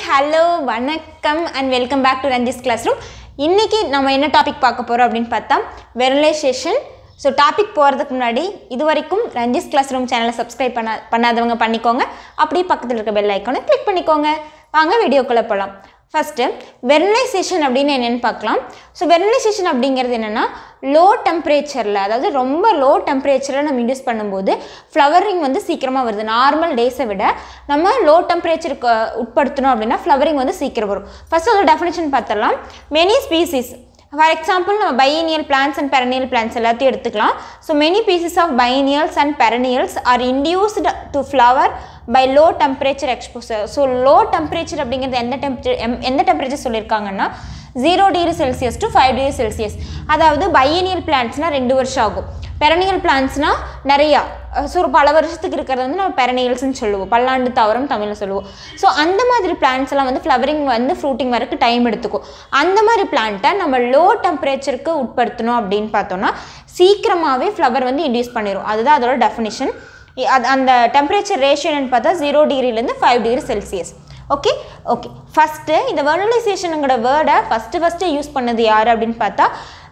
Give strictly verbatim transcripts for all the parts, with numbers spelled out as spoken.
hello, vanakkam and welcome back to Ranji's Classroom. இன்னைக்கு நம்ம என்ன டாபிக் பார்க்க போறோம் அப்படினு பார்த்தா வெர்னலைசேஷன். சோ டாபிக் போறதுக்கு முன்னாடி இதுவரைக்கும் Ranji's Classroom சேனலை சப்ஸ்கிரைப் பண்ண பண்ணாதவங்க பண்ணிக்கோங்க. அப்படியே பக்கத்துல இருக்க பெல் ஐகானை கிளிக் பண்ணிக்கோங்க. வாங்க வீடியோக்குள்ள போலாம். ஃபர்ஸ்ட் வெர்னலைசேஷன் அப்படினா என்னன்னு பார்க்கலாம். சோ வெர்னலைசேஷன் அப்படிங்கிறது என்னன்னா லோ டெம்பரேச்சர்ல அதாவது ரொம்ப லோ டெம்பரேச்சர்ல நம்ம இன்டியூஸ் பண்ணும்போது ஃப்ளவரிங் வந்து சீக்கிரமா வருது. நார்மல் டேஸை விட நம்ம லோ டெம்பரேச்சருக்கு உட்படுத்தணும் அப்படின்னா ஃப்ளவரிங் வந்து சீக்கிரம் வரும். ஃபர்ஸ்ட் அதோட டெஃபினிஷன் பார்த்தலாம். மெனி ஸ்பீசிஸ் ஃபார் எக்ஸாம்பிள் நம்ம biennial plants and perennial plants எல்லாத்தையும் எடுத்துக்கலாம். So many species of biennials and perennials are induced to flower by low temperature exposure. So low temperature அப்படிங்கிறது எந்த டெம்பரேச்சர் எந்த டெம்பரேச்சர் சொல்லியிருக்காங்கன்னா zero degree Celsius to five degree Celsius. அதாவது biennial பிளான்ட்ஸ்னால் ரெண்டு வருஷம் ஆகும். பெரனியல் பிளான்ட்ஸ்னால் நிறையா ஸோ ஒரு பல வருஷத்துக்கு இருக்கிறது வந்து நம்ம பெரனியல்ஸ்ன்னு சொல்லுவோம். பல்லாண்டு தாவரம் தமிழில் சொல்லுவோம். ஸோ அந்த மாதிரி பிளான்ட்ஸ் எல்லாம் வந்து ஃப்ளவரிங் வந்து ஃப்ரூட்டிங் வரைக்கும் டைம் எடுத்துக்கும். அந்த மாதிரி பிளான்ட்டை நம்ம லோ டெம்பரேச்சருக்கு உட்படுத்தணும் அப்படின்னு பார்த்தோம்னா சீக்கிரமாகவே ஃப்ளவர் வந்து இன்டியூஸ் பண்ணிடும். அதுதான் அதோட டெஃபினிஷன். அது அந்த டெம்பரேச்சர் ரேஷியோன்னு பார்த்தா ஜீரோ டிகிரிலேருந்து five degree Celsius. Okay okay first இந்த வெர்னலைசேஷனுங்கிற வேர்டை ஃபஸ்ட்டு ஃபஸ்ட்டு யூஸ் பண்ணது யார் அப்படின்னு பார்த்தா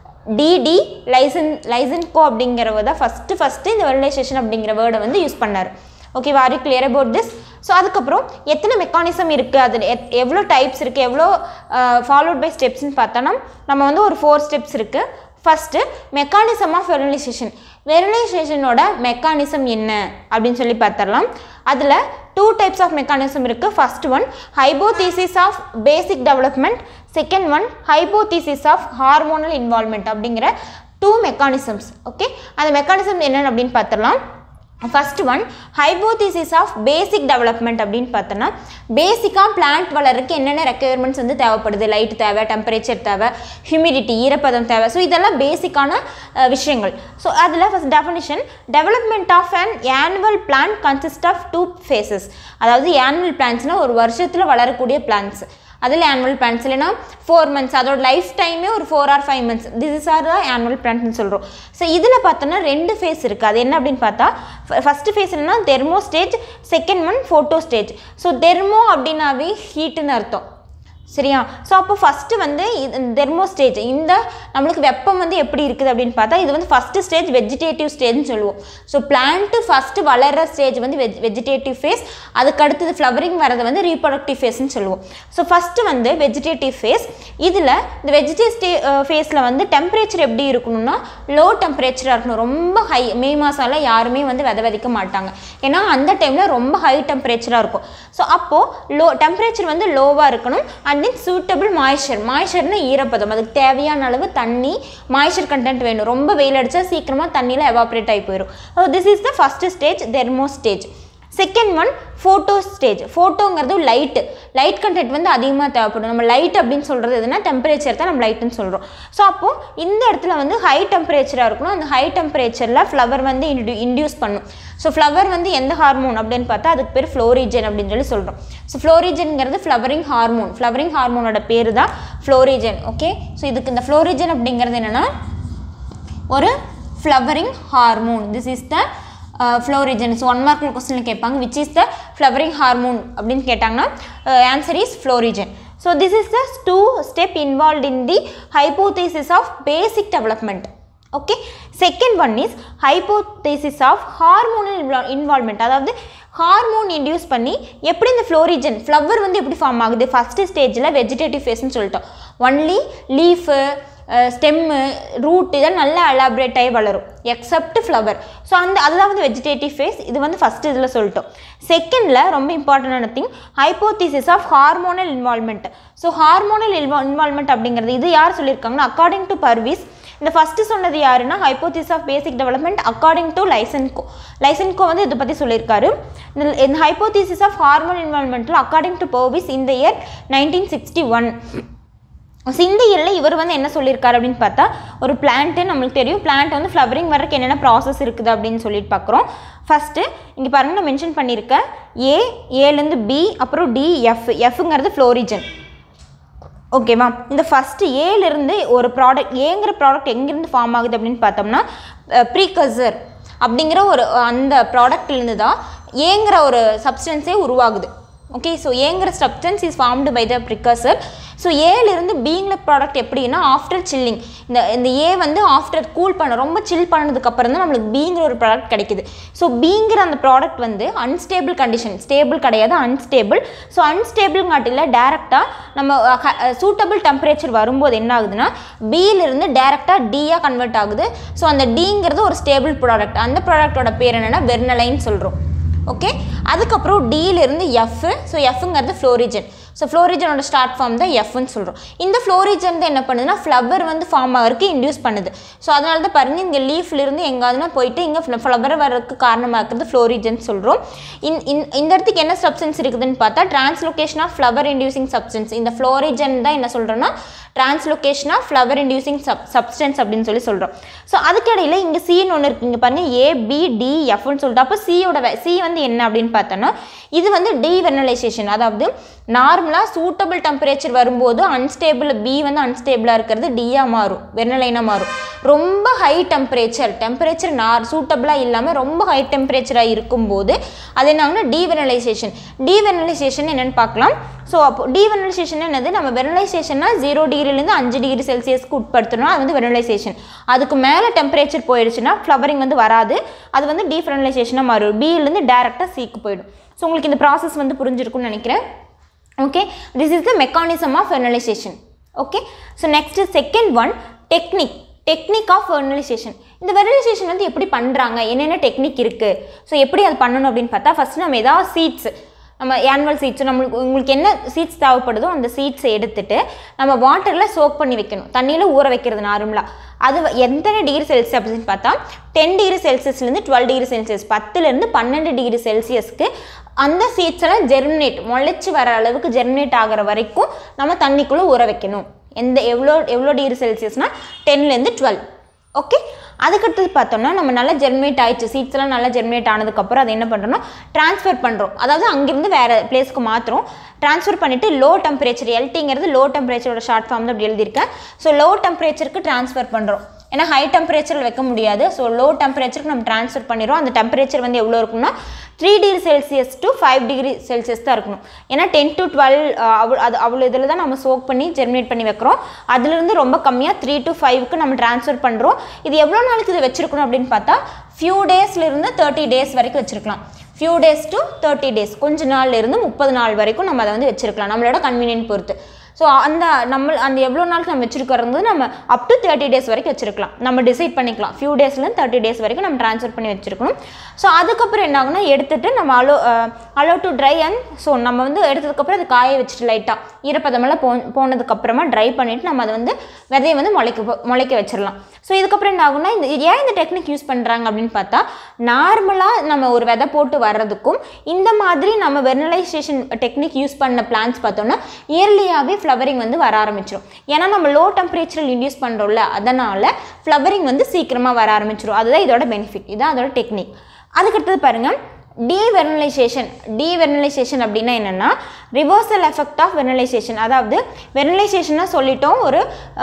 டிடி லைசன் லைசன்கோ அப்படிங்கிறவ தான் ஃபஸ்ட்டு ஃபஸ்ட்டு இந்த வெர்னலைசேஷன் அப்படிங்கிற வேர்டை வந்து யூஸ் பண்ணார். Okay are you clear about this? So அதுக்கப்புறம் எத்தனை மெக்கானிசம் இருக்குது, அது எத் எவ்வளோ டைப்ஸ் இருக்குது, எவ்வளோ ஃபாலோட் பை ஸ்டெப்ஸ்ன்னு பார்த்தோன்னா நம்ம வந்து ஒரு ஃபோர் ஸ்டெப்ஸ் இருக்குது. First mechanism of vernalization. வெர்னலைசேஷனோட மெக்கானிசம் என்ன அப்படின்னு சொல்லி பார்த்துடலாம். அதில் டூ டைப்ஸ் ஆஃப் மெக்கானிசம் இருக்குது. First one hypothesis of basic development, second one hypothesis of hormonal involvement அப்படிங்கிற டூ மெக்கானிசம்ஸ். ஓகே அந்த மெக்கானிசம் என்னென்னு அப்படின்னு பார்த்துடலாம். First one hypothesis of basic development அப்படின்னு பார்த்தோன்னா பேசிக்காக பிளான்ட் வளர்றதுக்கு என்னென்ன ரெக்குயர்மெண்ட்ஸ் வந்து தேவைப்படுது. லைட் தேவை, டெம்பரேச்சர் தேவை, ஹியூமிடிட்டி ஈரப்பதம் தேவை. ஸோ இதெல்லாம் பேசிக்கான விஷயங்கள். ஸோ அதில் first definition development of an annual plant consist of two phases. அதாவது ஆனுவல் பிளான்ட்ஸ்னால் ஒரு வருஷத்தில் வளரக்கூடிய பிளான்ட்ஸ். அதில் ஆனுவல் பிளான்ட்ஸ் இல்லைனா ஃபோர் மந்த்ஸ் அதோட லைஃப் டைமே ஒரு four or five months this is or தான் ஆனுவல் பிளான்ட்னு சொல்கிறோம். ஸோ இதில் பார்த்தோன்னா ரெண்டு ஃபேஸ் இருக்குது. அது என்ன அப்படின்னு பார்த்தா ஃபஸ்ட்டு ஃபேஸ் என்னன்னா thermo stage, second one photo stage. So thermo அப்படின்னாவே ஹீட்டுன்னு அர்த்தம். சரியா? ஸோ அப்போ ஃபஸ்ட்டு வந்து தெர்மோ ஸ்டேஜ் இந்த நம்மளுக்கு வெப்பம் வந்து எப்படி இருக்குது அப்படின்னு பார்த்தா இது வந்து ஃபஸ்ட்டு ஸ்டேஜ் வெஜிடேட்டிவ் ஸ்டேஜ்னு சொல்லுவோம். ஸோ பிளான்ட்டு ஃபஸ்ட்டு வளர்கிற ஸ்டேஜ் வந்து வெஜ் வெஜிடேட்டிவ் ஃபேஸ், அதுக்கு அடுத்தது ஃப்ளவரிங் வரது வந்து ரீப்ரொடக்டிவ் ஃபேஸ்ன்னு சொல்லுவோம். ஸோ ஃபஸ்ட்டு வந்து வெஜிடேட்டிவ் ஃபேஸ். இதில் இந்த வெஜிடேட்டிவ் ஃபேஸில் வந்து டெம்பரேச்சர் எப்படி இருக்கணும்னா லோ டெம்பரேச்சராக இருக்கணும். ரொம்ப ஹை மே மாதம்லாம் யாருமே வந்து வித விதைக்க மாட்டாங்க. ஏன்னா அந்த டைமில் ரொம்ப ஹை டெம்பரேச்சராக இருக்கும். ஸோ அப்போது லோ டெம்பரேச்சர் வந்து லோவாக இருக்கணும். And then suitable moisture. மாய்ச்சர்னா ஈரப்பதம், அதுக்கு தேவையான அளவு தண்ணி மாய்ச்சர் கண்டென்ட் வேணும். ரொம்ப வெயில் அடித்தா சீக்கிரமாக தண்ணியில் எவாப்ரேட் ஆகி போயிடும். So this is the first stage thermo stage. Second one photo stage. ஃபோட்டோங்கிறது லைட்டு லைட் கண்டென்ட் வந்து அதிகமாக தேவைப்படும். நம்ம லைட் அப்படின்னு சொல்கிறது எதுனா டெம்பரேச்சர் தான் நம்ம லைட்டுன்னு சொல்கிறோம். ஸோ அப்போது இந்த இடத்துல வந்து ஹை டெம்பரேச்சராக இருக்கணும். அந்த ஹை டெம்பரேச்சரில் ஃப்ளவர் வந்து இன்டியூ இன்டியூஸ் பண்ணும். ஸோ ஃப்ளவர் வந்து எந்த ஹார்மோன் அப்படின்னு பார்த்தா அதுக்கு பேர் ஃப்ளோரிஜன் அப்படின்னு சொல்லி சொல்கிறோம். ஸோ ஃப்ளோரிஜன்ங்கிறது ஃப்ளவரிங் ஹார்மோன். ஃப்ளவரிங் ஹார்மோனோட பேர் தான் ஃப்ளோரிஜன். ஓகே ஸோ இதுக்கு இந்த ஃப்ளோரிஜன் அப்படிங்கிறது என்னென்னா ஒரு flowering hormone. This is the florigen. So one மார்க்கில் கொஸ்டினில் கேட்பாங்க which is the flowering hormone அப்படின்னு கேட்டாங்கன்னா answer is florigen. So this is the two step involve in the hypothesis of basic development. Okay second one is hypothesis of hormonal involvement. அதாவது hormone induce பண்ணி எப்படி இந்த ஃப்ளோரிஜன் flower வந்து எப்படி form ஆகுது. First ஸ்டேஜில் வெஜிடேட்டிவ் ஃபேஸ்ன்னு சொல்லிட்டோம். ஒன்லி லீஃபு, ஸ்டெம்மு, ரூட் இதெல்லாம் நல்லா எலாபரேட் ஆகி வளரும் எக்ஸப்ட் ஃப்ளவர். ஸோ அந்த அதுதான் வந்து வெஜிடேட்டிவ் ஃபேஸ். இது வந்து ஃபஸ்ட்டு இதில் சொல்லிட்டோம். செகண்டில் ரொம்ப இம்பார்ட்டண்டான thing hypothesis of hormonal involvement. So hormonal inva involvement அப்படிங்கிறது இது யார் சொல்லியிருக்காங்கன்னா அக்கார்டிங் டு பர்வீஸ். இந்த ஃபஸ்ட்டு சொன்னது யாருன்னா hypothesis of basic development according to Lysenko. Lysenko வந்து இதை பற்றி சொல்லியிருக்காரு. இந்த ஹைபோதீசிஸ் ஆஃப் ஹார்மோனல் இன்வால்மெண்ட்டில் அக்கார்டிங் டு பர்வீஸ் இந்த year nineteen sixty one. So இந்த இயரில் இவர் வந்து என்ன சொல்லியிருக்காரு அப்படின்னு பார்த்தா ஒரு பிளான்ட்டு நம்மளுக்கு தெரியும் பிளான்ட் வந்து ஃப்ளவரிங் வரக்கு என்னென்ன ப்ராசஸ் இருக்குது அப்படின்னு சொல்லிட்டு பார்க்குறோம். ஃபஸ்ட்டு இங்கே பாருங்கள் நான் மென்ஷன் பண்ணியிருக்கேன் ஏ ஏலேருந்து பி அப்புறம் டி எஃப். எஃப்ங்கிறது ஃப்ளோரிஜன். ஓகேவா? இந்த ஃபஸ்ட்டு ஏலேருந்து ஒரு ப்ராடக்ட் ஏங்கிற ப்ராடக்ட் எங்கேருந்து ஃபார்ம் ஆகுது அப்படின்னு பார்த்தோம்னா ப்ரீகர்சர் அப்படிங்கிற ஒரு அந்த ப்ராடக்ட்லேருந்து தான் ஏங்கிற ஒரு சப்ஸ்டன்ஸே உருவாகுது. ஓகே ஸோ ஏங்கிற substance is formed by the precursor so ஏலிருந்து பீங்கிற ப்ராடக்ட் எப்படின்னா ஆஃப்டர் சில்லிங் இந்த இந்த ஏ வந்து ஆஃப்டர் கூல் பண்ண ரொம்ப சில் பண்ணதுக்கப்புறம் தான் நம்மளுக்கு பீங்கிற ஒரு ப்ராடக்ட் கிடைக்குது ஸோ பீங்கிற அந்த ப்ராடக்ட் வந்து அன்ஸ்டேபிள் கண்டிஷன் ஸ்டேபிள் கிடையாது அன்ஸ்டேபிள் ஸோ அன்ஸ்டேபிள்ங்காட்டில் டேரெக்டாக நம்ம சூட்டபிள் டெம்பரேச்சர் வரும்போது என்ன ஆகுதுன்னா பியிலிருந்து டேரெக்டாக டியாக கன்வெர்ட் ஆகுது ஸோ அந்த டிங்கிறது ஒரு ஸ்டேபிள் ப்ராடக்ட் அந்த ப்ராடக்டோட பேர் என்னென்னா வெர்னலைன்னு சொல்கிறோம் ஓகே அதுக்கப்புறம் டியிலிருந்து எஃப் ஸோ எஃப்ங்கிறது ஃப்ளோரிஜன் ஸோ ஃப்ளோரிஜனோட ஸ்டார்ட் ஃபார்ம் தான் எஃப்னு சொல்கிறோம் இந்த ஃப்ளோரிஜன் தான் என்ன பண்ணுதுன்னா ஃப்ளவர் வந்து ஃபார்ம் ஆகிறதுக்கு இன்டியூஸ் பண்ணுது ஸோ அதனால தான் பாருங்கள் இங்கே லீஃப்லேருந்து எங்காவதுனா போயிட்டு இங்கே ஃப்ளவர் வர்றதுக்கு காரணமாக இருக்கிறது ஃப்ளோரிஜன் சொல்கிறோம் இன் இந்த இடத்துக்கு என்ன சப்ஸ்டன்ஸ் இருக்குதுன்னு பார்த்தா translocation of flower inducing substance இந்த ஃப்ளோரிஜன் தான் என்ன சொல்கிறோன்னா translocation of flower inducing sub substance அப்படின்னு சொல்லி சொல்கிறோம் ஸோ அதுக்கிடையில் இங்கே சின்னு ஒன்று இருக்குது இங்கே பாருங்கள் ஏ பி டி எஃப்னு சொல்லிட்டு அப்போ சியோட சி வந்து என்ன அப்படின்னு பார்த்தோன்னா இது வந்து டீவெர்னலைசேஷன் அதாவது நார்மலாக சூட்டபிள் டெம்பரேச்சர் வரும்போது அன்ஸ்டேபிள் பி வந்து அன்ஸ்டேபிளாக இருக்கிறது டியாக மாறும் வெர்னலைனாக மாறும் ரொம்ப ஹை டெம்பரேச்சர் டெம்பரேச்சர் நார் சூட்டபிளாக இல்லாமல் ரொம்ப ஹை டெம்பரேச்சராக இருக்கும்போது அது என்னாகுன்னா டீவெர்னலைசேஷன் டீவெர்னலைசேஷன் என்னென்னு பார்க்கலாம் ஸோ அப்போ டீவெர்னலைசேஷன் என்னது நம்ம வெர்னலைசேஷன்னா ஜீரோ டிகிரிலேருந்து அஞ்சு டிகிரி செல்சியஸ்க்கு உட்படுத்தணும் அது வந்து வெர்னலைசேஷன் அதுக்கு மேலே டெம்பரேச்சர் போயிடுச்சுன்னா ஃப்ளவரிங் வந்து வராது அது வந்து டீவெர்னலைசேஷனாக மாறும் பியிலேருந்து டேரெக்டாக சிக்கு போயிடும் ஸோ உங்களுக்கு இந்த ப்ராசஸ் வந்து புரிஞ்சிருக்கும்னு நினைக்கிறேன் okay this is the mechanism of vernalization okay so next second one technique technique of vernalization இந்த வெர்னலைசேஷன் வந்து எப்படி பண்ணுறாங்க என்னென்ன டெக்னிக் இருக்குது ஸோ எப்படி அது பண்ணணும் அப்படின்னு பார்த்தா ஃபஸ்ட்டு நம்ம ஏதாவது சீட்ஸ் நம்ம ஆனுவல் சீட்ஸ் நம்மளுக்கு உங்களுக்கு என்ன சீட்ஸ் தேவைப்படுதோ அந்த சீட்ஸை எடுத்துகிட்டு நம்ம வாட்டரில் சோக் பண்ணி வைக்கணும் தண்ணியில் ஊற வைக்கிறது நார்மலாக அது எத்தனை டிகிரி செல்சியஸ் அப்படின்னு பார்த்தா டென் டிகிரி செல்சியஸ்லேருந்து டுவெல் டிகிரி செல்சியஸ் பத்துலேருந்து பன்னெண்டு டிகிரி செல்சியஸ்க்கு அந்த சீட்ஸ் எல்லாம் ஜெர்மினேட் முளைச்சி வர அளவுக்கு ஜெர்மினேட் ஆகிற வரைக்கும் நம்ம தண்ணிக்குள்ளே ஊற வைக்கணும் எந்த எவ்வளோ எவ்வளோ டிகிரி செல்சியஸ்னால் டென்லேருந்து டுவெல் ஓகே அதுக்கடுத்தது பார்த்தோம்னா நம்ம நல்லா ஜெர்மினேட் ஆயிடுச்சு சீட்ஸ்லாம் நல்லா ஜெர்மினேட் ஆனதுக்கப்புறம் அதை என்ன பண்ணுறோம்னா ட்ரான்ஸ்ஃபர் பண்ணுறோம் அதாவது அங்கேருந்து வேறு பிளேஸ்க்கு மாற்றுறோம் ட்ரான்ஸ்ஃபர் பண்ணிவிட்டு லோ டெம்பரேச்சர் எல்டிங்கிறது லோ டெம்பரேச்சரோட ஷார்ட் ஃபார்ம் தான் அப்படி எழுதியிருக்கேன் ஸோ லோ டெம்பரேச்சருக்கு ட்ரான்ஸ்ஃபர் பண்ணுறோம் ஏன்னா ஹை டெம்பரேச்சரில் வைக்க முடியாது ஸோ லோ டெம்பரேச்சருக்கு நம்ம ட்ரான்ஸ்ஃபர் பண்ணிடுறோம் அந்த டெம்பரேச்சர் வந்து எவ்வளோ இருக்குன்னா three degree Celsius to five degree Celsius தான் இருக்கணும் ஏன்னா டென் டு டுவெல் அவ்வளோ அது அவ்வளோ இதில் தான் நம்ம சோக் பண்ணி ஜெர்மினேட் பண்ணி வைக்கிறோம் அதுலேருந்து ரொம்ப கம்மியாக த்ரீ டு ஃபைவ்க்கு நம்ம ட்ரான்ஸ்ஃபர் பண்ணுறோம் இது எவ்வளோ நாளைக்கு இது வச்சுருக்கணும் அப்படின்னு பார்த்தா ஃபியூ டேஸ்லேருந்து தேர்ட்டி டேஸ் வரைக்கும் வச்சுருக்கலாம் few days to thirty days கொஞ்ச நாள்லேருந்து முப்பது நாள் வரைக்கும் நம்ம அதை வந்து வச்சுருக்கலாம் நம்மளோட கன்வீனியன்ட் பொறுத்து ஸோ அந்த நம்ம அந்த எவ்வளோ நாளுக்கு நம்ம வச்சுருக்கிறது நம்ம அப் டு தேர்ட்டி டேஸ் வரைக்கும் வச்சுருக்கலாம் நம்ம டிசைட் பண்ணிக்கலாம் ஃபியூ டேஸ்லேருந்து தேர்ட்டி டேஸ் வரைக்கும் நம்ம ட்ரான்ஸ்ஃபர் பண்ணி வச்சுருக்கணும் ஸோ அதுக்கப்புறம் என்ன ஆகுனா எடுத்துகிட்டு நம்ம allow allow to dry and so நம்ம வந்து எடுத்ததுக்கப்புறம் அது காய வச்சுட்டு லைட்டாக ஈரப்பதமெல்லாம் போ போனதுக்கப்புறமா ட்ரை பண்ணிவிட்டு நம்ம அதை வந்து விதையை வந்து முளைக்க முளைக்க வச்சிடலாம் ஸோ இதுக்கப்புறம் என்ன ஆகுனா இந்த ஏன் இந்த டெக்னிக் யூஸ் பண்ணுறாங்க அப்படின்னு பார்த்தா நார்மலாக நம்ம ஒரு விதை போட்டு வர்றதுக்கும் இந்த மாதிரி நம்ம வெர்னலைசேஷன் டெக்னிக் யூஸ் பண்ண பிளான்ஸ் பார்த்தோம்னா இயர்லியாகவே ஃப்ளவரிங் வந்து வர ஆரம்பிச்சிடும் ஏன்னா நம்ம லோ டெம்பரேச்சரில் இன்டியூஸ் பண்ணுறோம்ல அதனால் ஃப்ளவரிங் வந்து சீக்கிரமாக வர ஆரம்பிச்சிடும் அதுதான் இதோட பெனிஃபிட் இதுதான் அதோட டெக்னிக் அதுக்கடுத்தது பாருங்கள் டீவெர்னலைசேஷன் டீவெர்னலைசேஷன் அப்படின்னா என்னென்னா ரிவர்சல் எஃபெக்ட் ஆஃப் வெர்னலைசேஷன் அதாவது வெர்னலைசேஷனாக சொல்லிட்டோம் ஒரு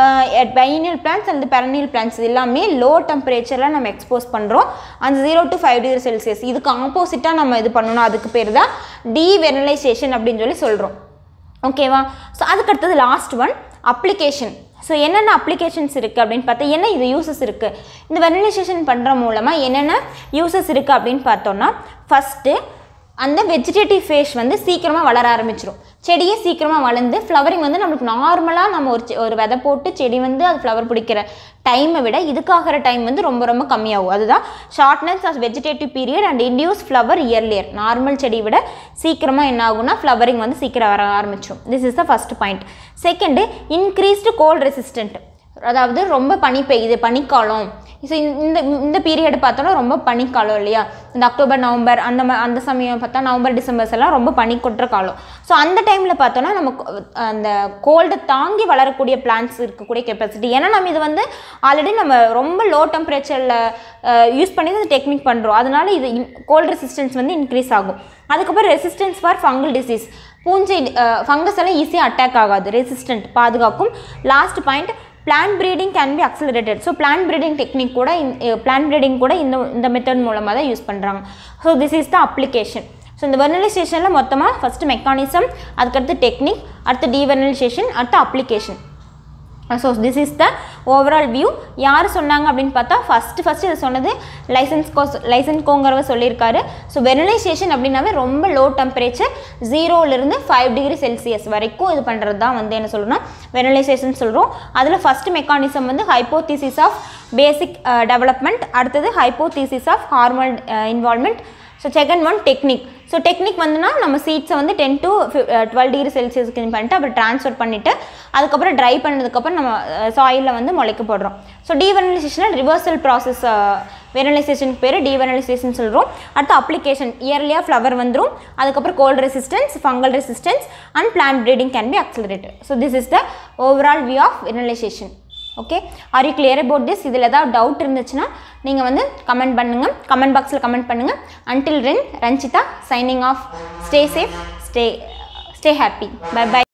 பைனியல் பிளான்ஸ் அல்லது பெரனியல் பிளான்ஸ் எல்லாமே லோ டெம்பரேச்சரில் நம்ம எக்ஸ்போஸ் பண்ணுறோம் அந்த zero to five degree Celsius இதுக்கு ஆப்போசிட்டாக நம்ம இது பண்ணணும் அதுக்கு பேர் தான் டீவெர்னலைசேஷன் அப்படின்னு சொல்லி சொல்கிறோம் ஓகேவா ஸோ அதுக்கடுத்தது லாஸ்ட் ஒன் அப்ளிகேஷன் ஸோ என்னென்ன அப்ளிகேஷன்ஸ் இருக்குது அப்படின்னு பார்த்தா என்ன இது யூசஸ் இருக்குது இந்த வெர்னலைசேஷன் பண்ணுற மூலமாக என்னென்ன யூசஸ் இருக்குது அப்படின்னு பார்த்தோன்னா ஃபஸ்ட்டு அந்த வெஜிடேட்டிவ் ஃபேஸ் வந்து சீக்கிரமாக வளர ஆரம்பிச்சிடும் செடியே சீக்கிரமாக வளர்ந்து ஃப்ளவரிங் வந்து நம்மளுக்கு நார்மலாக நம்ம ஒரு ஒரு விதை போட்டு செடி வந்து அது ஃப்ளவர் பிடிக்கிற டைமை விட இதுக்காகிற டைம் வந்து ரொம்ப ரொம்ப கம்மியாகும் அதுதான் shortness of vegetative period and induce flower earlier normal செடி விட சீக்கிரமாக என்ன ஆகும்னா ஃப்ளவரிங் வந்து சீக்கிரம் வர ஆரம்பிச்சிடும் this is the first point second increased cold resistant அதாவது ரொம்ப பனி பெய்யுது பனிக்காலம் ஸோ இந்த இந்த பீரியட் பார்த்தோன்னா ரொம்ப பனிக்காலம் இல்லையா இந்த அக்டோபர் நவம்பர் அந்த அந்த சமயம் பார்த்தா நவம்பர் டிசம்பர்ஸ் எல்லாம் ரொம்ப பனி கொட்டுற காலம் ஸோ அந்த டைமில் பார்த்தோன்னா நமக்கு அந்த கோல்டை தாங்கி வளரக்கூடிய பிளான்ஸ் இருக்கக்கூடிய கெப்பாசிட்டி ஏன்னா நம்ம இது வந்து ஆல்ரெடி நம்ம ரொம்ப லோ டெம்பரேச்சரில் யூஸ் பண்ணி இந்த டெக்னிக் பண்ணுறோம் அதனால இது கோல்ட் ரெசிஸ்டன்ஸ் வந்து இன்க்ரீஸ் ஆகும் அதுக்கப்புறம் ரெசிஸ்டன்ஸ் ஃபார் ஃபங்கல் டிசீஸ் பூஞ்சை ஃபங்கஸ் எல்லாம் ஈஸியாக அட்டாக் ஆகாது ரெசிஸ்டன்ட் பாதுகாக்கும் last point plant breeding can be accelerated so plant breeding technique கூட plant breeding கூட இந்த இந்த மெத்தட் மூலமாக தான் யூஸ் பண்ணுறாங்க so this is the application so இந்த வெர்னலைசேஷனில் மொத்தமாக ஃபஸ்ட்டு மெக்கானிசம், அதுக்கடுத்து டெக்னிக், அடுத்து டீவெர்னலைசேஷன், அடுத்து application. So this is the overall view. யார் சொன்னாங்க அப்படின்னு பார்த்தா ஃபஸ்ட்டு ஃபஸ்ட்டு இது சொன்னது லைசன்ஸ் கோ லைசன்ஸ் கோங்கிறவ சொல்லியிருக்காரு. ஸோ வெர்னலைசேஷன் அப்படின்னாவே ரொம்ப லோ டெம்பரேச்சர் ஜீரோலேருந்து ஃபைவ் டிகிரி செல்சியஸ் வரைக்கும் இது பண்ணுறது தான் வந்து என்ன சொல்லணும்னா வெர்னலைசேஷன் சொல்கிறோம். அதில் ஃபஸ்ட்டு மெக்கானிசம் வந்து ஹைப்போதீசிஸ் ஆஃப் பேசிக் டெவலப்மெண்ட், அடுத்தது hypothesis of hormone involvement. So second one technique. So technique வந்துன்னா நம்ம சீட்ஸை வந்து டென் டு டுவெல் டிகிரி செல்சியஸ்க்கு இது பண்ணிட்டு அப்புறம் ட்ரான்ஸ்ஃபர் பண்ணிவிட்டு அதுக்கப்புறம் ட்ரை பண்ணதுக்கப்புறம் நம்ம சாயிலில் வந்து முளைக்க போடுறோம். ஸோ டீவெர்னலைசேஷன் ரிவர்சல் ப்ராசஸ், வெர்னலைசேஷனுக்கு பேர் டீவெர்னலைசேஷன் சொல்கிறோம். அடுத்து அப்ளிகேஷன், இயர்லியாக ஃப்ளவர் வந்துடும், அதுக்கப்புறம் cold resistance, fungal resistance and plant breeding can be accelerated. So this is the overall view of vernalization. Okay, are you clear about this? இதில் ஏதாவது doubt இருந்துச்சுன்னா நீங்கள் வந்து கமெண்ட் பண்ணுங்கள், கமெண்ட் பாக்ஸில் கமெண்ட் பண்ணுங்கள். Until then, Ranjitha signing off. Stay safe, stay stay happy. Bye by.